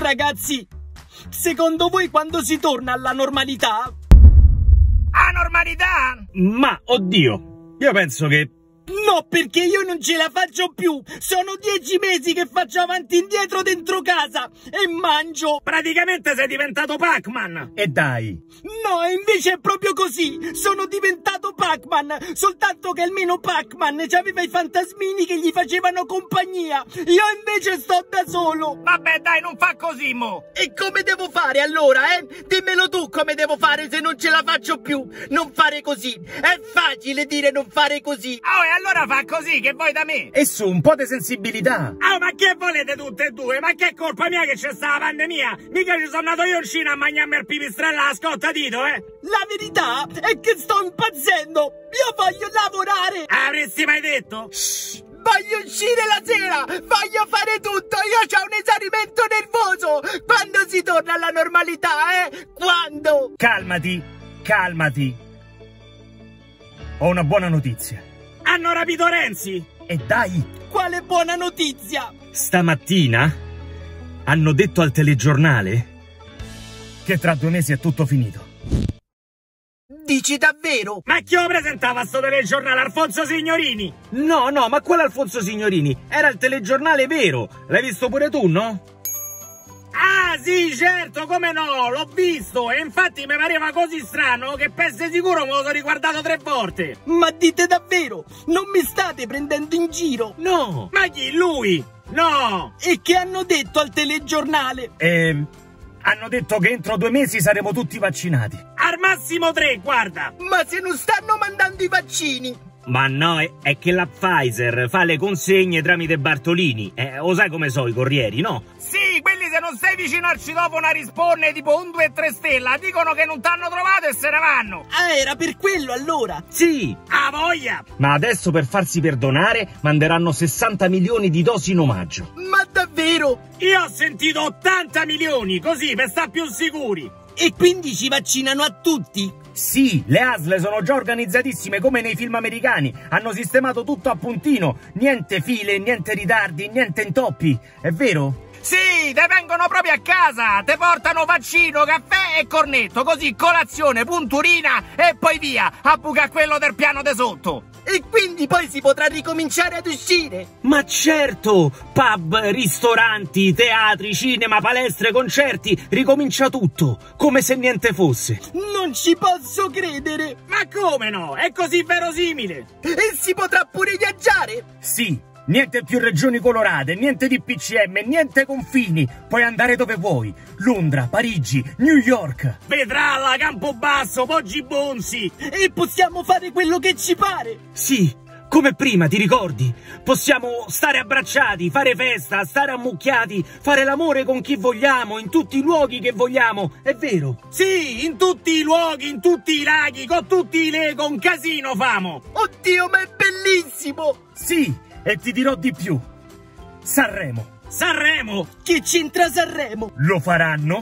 Ragazzi, secondo voi quando si torna alla normalità? A normalità? Ma, oddio, io penso che... No, perché io non ce la faccio più! Sono 10 mesi che faccio avanti e indietro dentro casa e mangio! Praticamente sei diventato Pac-Man! E dai! No, e invece è proprio così! Sono diventato Pac-Man! Soltanto che almeno Pac-Man aveva i fantasmini che gli facevano compagnia! Io invece sto da solo! Vabbè dai, non fa così, mo! E come devo fare allora, eh? Dimmelo tu come devo fare se non ce la faccio più! Non fare così! È facile dire non fare così! Oh, e allora fa così, che vuoi da me? E su, un po' di sensibilità! Oh, ma che volete tutte e due? Ma che è colpa mia che c'è sta la pandemia? Mica ci sono andato io in Cina a mangiarmi il pipistrello alla scottadito, eh? La verità è che sto impazzendo! Io voglio lavorare! Avresti mai detto? Shh. Voglio uscire la sera! Voglio fare tutto! Io ho un esaurimento nervoso! Quando si torna alla normalità, eh? Quando? Calmati, calmati! Ho una buona notizia. Hanno rapito Renzi! E dai! Quale buona notizia? Stamattina hanno detto al telegiornale che tra 2 mesi è tutto finito. Dici davvero? Ma chi lo presentava sto telegiornale? Alfonso Signorini? No, ma quale Alfonso Signorini? Era il telegiornale vero! L'hai visto pure tu, no? Ah, sì, certo, come no, l'ho visto, e infatti mi pareva così strano che per essere sicuro me lo sono riguardato 3 volte. Ma dite davvero? Non mi state prendendo in giro? No! Ma chi, lui? No! E che hanno detto al telegiornale? Hanno detto che entro 2 mesi saremo tutti vaccinati. Al massimo 3, guarda! Ma se non stanno mandando i vaccini? Ma no, è che la Pfizer fa le consegne tramite Bartolini. Lo sai come so i corrieri, no? Sì, quelli se non sei vicino al citofono a rispondere tipo 1, 2, 3 stella, dicono che non t'hanno trovato e se ne vanno. Ah, era per quello allora? Sì! Ah, voglia! Ma adesso per farsi perdonare manderanno 60 milioni di dosi in omaggio. Ma davvero? Io ho sentito 80 milioni, così per star più sicuri. E quindi ci vaccinano a tutti? Sì, le ASL sono già organizzatissime come nei film americani. Hanno sistemato tutto a puntino. Niente file, niente ritardi, niente intoppi. È vero? Sì, te vengono proprio a casa. Te portano vaccino, caffè e cornetto. Così colazione, punturina e poi via. A buca quello del piano de sotto. E quindi poi si potrà ricominciare ad uscire? Ma certo! Pub, ristoranti, teatri, cinema, palestre, concerti. Ricomincia tutto, come se niente fosse. Non ci posso credere! Ma come no? È così verosimile! E si potrà pure viaggiare? Sì! Niente più regioni colorate, niente DPCM, niente confini. Puoi andare dove vuoi. Londra, Parigi, New York. Vetralla, Campobasso, Poggi Bonzi. E possiamo fare quello che ci pare. Sì, come prima, ti ricordi? Possiamo stare abbracciati, fare festa, stare ammucchiati, fare l'amore con chi vogliamo, in tutti i luoghi che vogliamo. È vero? Sì, in tutti i luoghi, in tutti i laghi, con tutti i Lego, un casino famo. Oddio, ma è bellissimo. Sì. E ti dirò di più. Sanremo. Sanremo? Che c'entra Sanremo? Lo faranno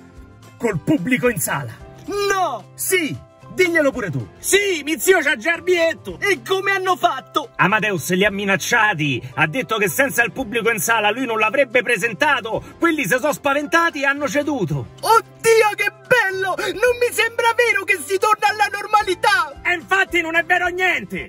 col pubblico in sala. No! Sì, diglielo pure tu. Sì, mio zio c'ha già il biglietto. E come hanno fatto? Amadeus li ha minacciati. Ha detto che senza il pubblico in sala lui non l'avrebbe presentato. Quelli si sono spaventati e hanno ceduto. Oddio, che bello! Non mi sembra vero che si torna alla normalità. E infatti non è vero niente.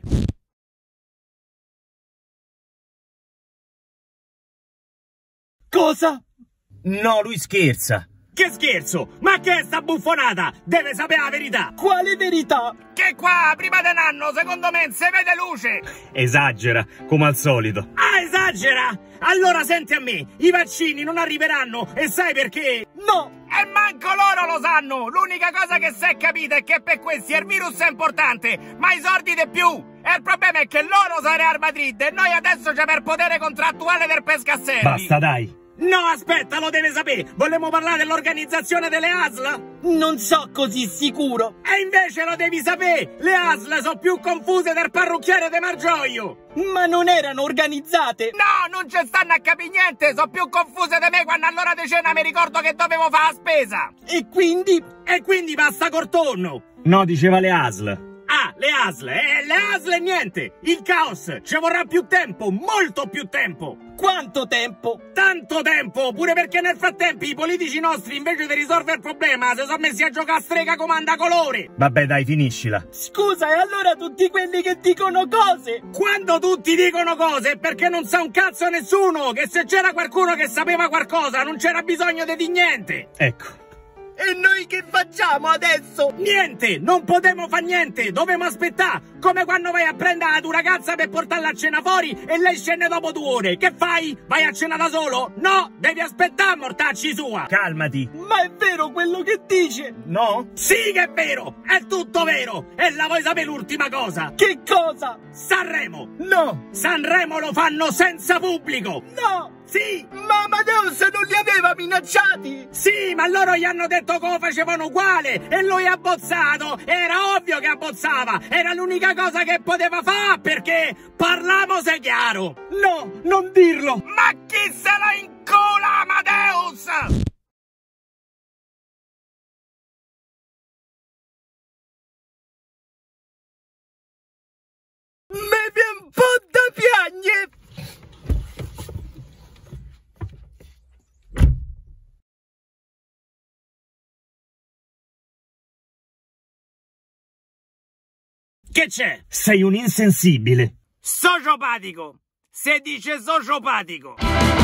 Cosa? No, lui scherza. Che scherzo? Ma che è sta buffonata? Deve sapere la verità. Quale verità? Che qua, prima di un anno, secondo me, non si vede luce. Esagera, come al solito. Ah, esagera? Allora senti a me, i vaccini non arriveranno e sai perché? No! E manco loro lo sanno! L'unica cosa che si è capita è che per questi il virus è importante, ma i soldi di più! E il problema è che loro sono Real Madrid e noi adesso c'è il potere contrattuale del pescasservi! Basta, dai! No, aspetta, lo deve sapere! Vogliamo parlare dell'organizzazione delle ASL? Non so così sicuro! E invece lo devi sapere! Le ASL sono più confuse del parrucchiere de Margioglio! Ma non erano organizzate! No, non ci stanno a capire niente! Sono più confuse di me quando all'ora di cena mi ricordo che dovevo fare la spesa! E quindi? E quindi basta cortonno! No, diceva le ASL. Ah, le ASL! Le ASL e niente! Il caos! Ci vorrà più tempo, molto più tempo! Quanto tempo? Tanto tempo, pure perché nel frattempo i politici nostri invece di risolvere il problema si sono messi a giocare a strega comanda colore. Vabbè dai, finiscila. Scusa, e allora tutti quelli che dicono cose? Quando tutti dicono cose è perché non sa un cazzo nessuno, che se c'era qualcuno che sapeva qualcosa non c'era bisogno di niente. Ecco. E noi che facciamo adesso? Niente, non potremo fare niente, dobbiamo aspettare, come quando vai a prendere la tua ragazza per portarla a cena fuori e lei scende dopo 2 ore. Che fai? Vai a cena da solo? No, devi aspettare a mortacci sua. Calmati. Ma è vero quello che dice? No? Sì che è vero, è tutto vero. E la vuoi sapere l'ultima cosa? Che cosa? Sanremo. No! Sanremo lo fanno senza pubblico. No! Sì! Ma Amadeus non li aveva minacciati! Sì, ma loro gli hanno detto che lo facevano uguale e lui ha abbozzato. Era ovvio che abbozzava. Era l'unica cosa che poteva fare perché parliamo se chiaro. No, non dirlo! Ma chi se la incola, Amadeus? Me viene un po' da piagne! Che c'è? Sei un insensibile. Sociopatico. Se dice sociopatico.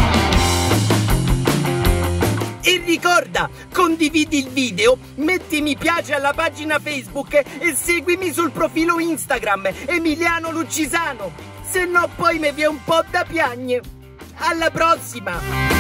E ricorda, condividi il video, metti mi piace alla pagina Facebook e seguimi sul profilo Instagram Emiliano Lucisano. Se no poi mi viene un po' da piagne. Alla prossima!